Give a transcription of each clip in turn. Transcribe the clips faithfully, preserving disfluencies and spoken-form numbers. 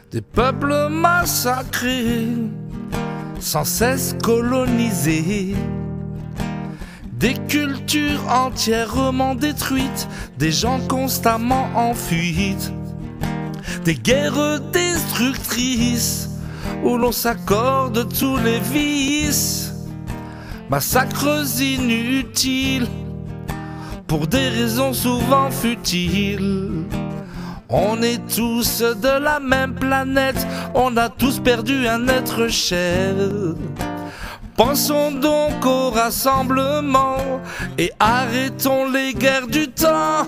Des peuples massacrés, sans cesse colonisés, des cultures entièrement détruites, des gens constamment en fuite, des guerres destructrices où l'on s'accorde tous les vices, massacres inutiles pour des raisons souvent futiles. On est tous de la même planète, on a tous perdu un être cher. Pensons donc au rassemblement et arrêtons les guerres du temps.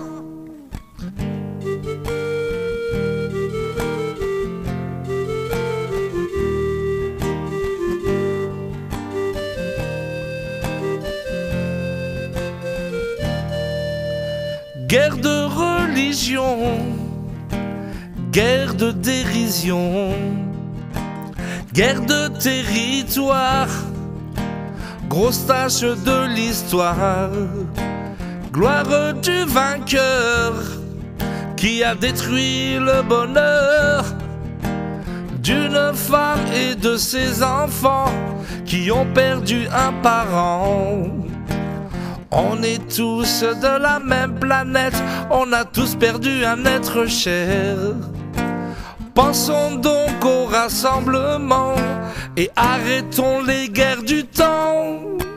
Guerre de religion, guerre de dérision, guerre de territoire, grosse tâche de l'histoire, gloire du vainqueur qui a détruit le bonheur d'une femme et de ses enfants qui ont perdu un parent. On est tous de la même planète, on a tous perdu un être cher. Pensons donc au rassemblement et arrêtons les guerres du temps.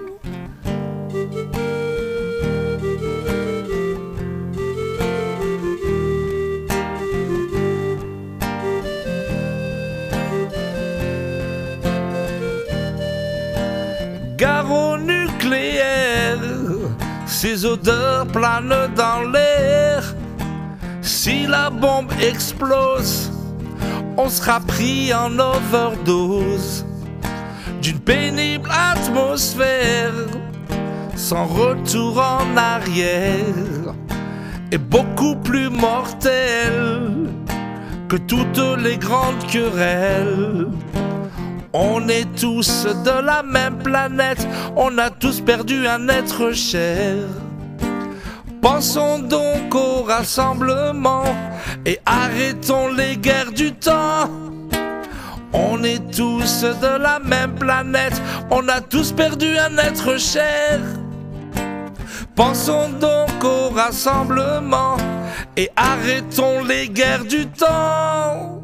Gare au nucléaire, ces odeurs planent dans l'air. Si la bombe explose, on sera pris en overdose d'une pénible atmosphère, sans retour en arrière, et beaucoup plus mortelle que toutes les grandes querelles. On est tous de la même planète, on a tous perdu un être cher. Pensons donc au rassemblement et arrêtons les guerres du temps. On est tous de la même planète, on a tous perdu un être cher. Pensons donc au rassemblement et arrêtons les guerres du temps.